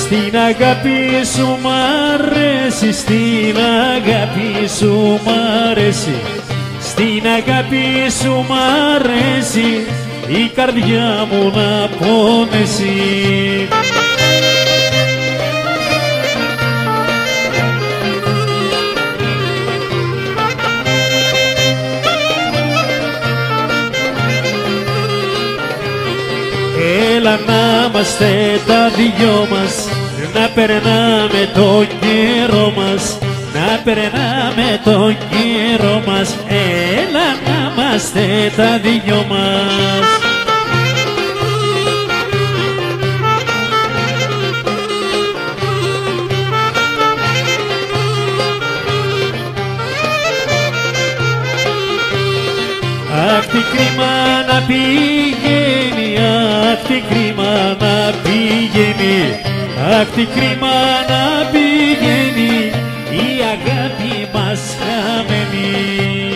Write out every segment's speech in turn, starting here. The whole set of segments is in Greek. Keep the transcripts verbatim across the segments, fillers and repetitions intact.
Στην αγάπη σου μ' αρέσει, στην αγάπη σου μ' αρέσει, στην αγάπη σου μ' αρέσει η καρδιά μου να πονέσει. Έλα να είμαστε τα δυο μας, να περνάμε τον καιρό μας, να περνάμε τον καιρό μας. Έλα να είμαστε τα δυο μας. Αχ τι κρίμα να πηγαίνει, αχ τι κρίμα να πηγαίνει, αχ τι κρίμα να πηγαίνει η αγάπη μας χαμένη.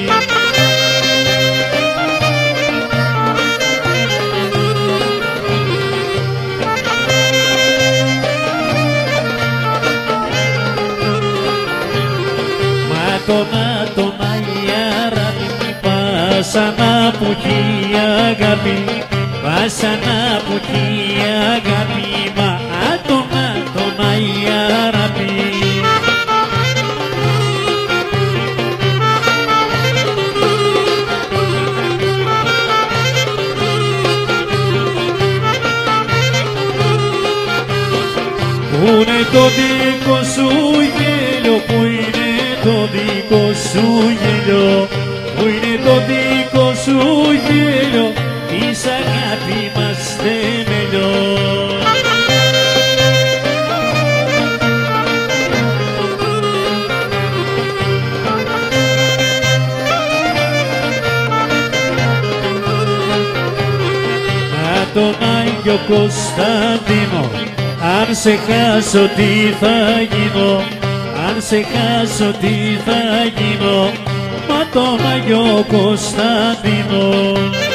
Μα τον άτον αγιάρα βασανά που έχει αγάπη, βασανά που έχει αγάπη, μα άτον άτον αγιάρα. Πού είναι το δικό σου γέλιο, πού είναι το δικό σου γέλιο, πού είναι το δικό σου γέλιο, της αγάπη μας θεμελιό. Να τον Άγιο Κωνσταντίνο, αν σε χάσω τι θα γίνω, αν σε χάσω τι θα γίνω, μα τον Άγιο Κωνσταντίνο.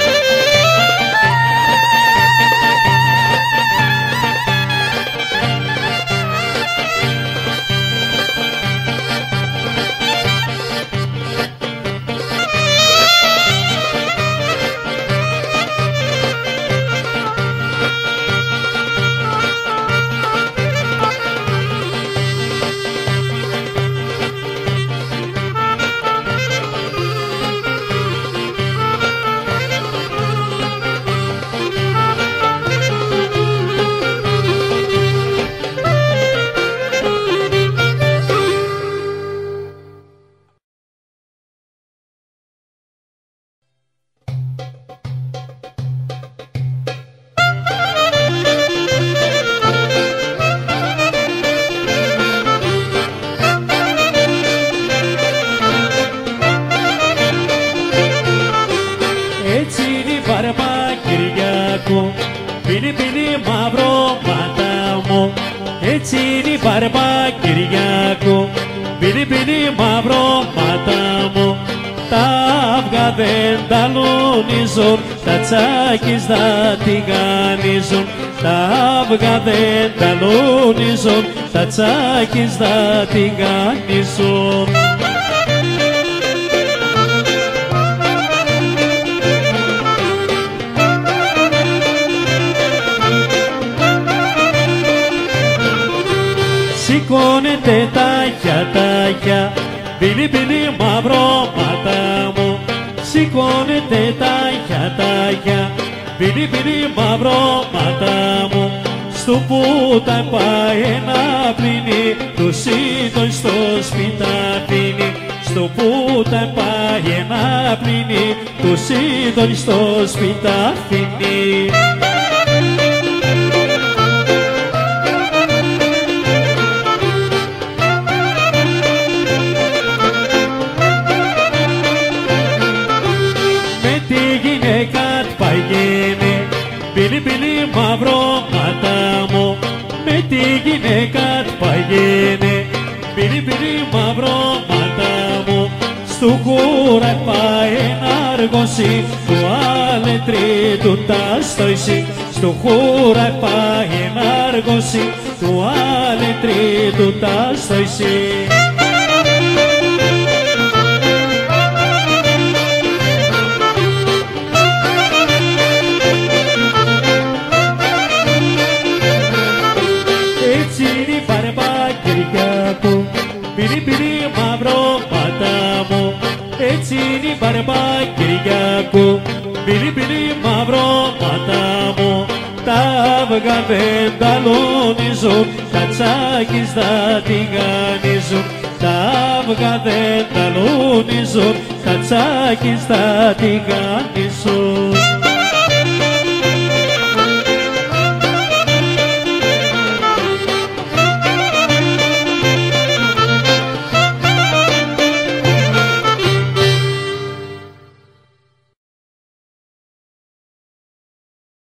Πίνει πίνει μαύρο μάτα μου, έτσι είναι η μπαρμπά Κυριακό. Πίνει πίνει μαύρο μάτα μου, τα αυγά δεν ταλονίζουν, τα τσάκις θα τηγανίζουν. Τα αυγά δεν ταλονίζουν, τα τσάκις θα τηγανίζουν. Σηκώνεται τα χιατάκια, πίνει πίνει μαύρο μάτα μου. Σηκώνεται τα χιατάκια, πίνει πίνει μαύρο μάτα μου. Στο που τα πάει να πλύνει, το σύντον στο σπίτα πίνει. Στο που τα πάει να πλύνει, το σύντον στο σπίτα πίνει. Πίνει πίνει μαύρο μάτα μου, με τη γυναίκα παγαίνε. Πίνει πίνει μαύρο μάτα μου, στου κούρα πάει να αργώσει, του άλετρι του τα στοίσει. στο χούρα πάει ενάργωση του άλλη τρίτου τα στο εσύ. Έτσι είναι η βαρμπά Κυριακού, πυρί πυρί μαύρο πατά μου. Έτσι είναι η βαρμπά Κυριακού, πυρί πυρί μαύρο πατά μου. Τα αυγά δεν ταλονίζουν, τα τσάκις θα τηγανίζουν. Τα αυγά δεν ταλονίζουν, τα τσάκις θα τηγανίζουν.